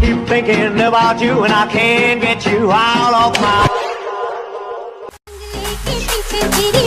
keep thinking about you and I can't get you out of my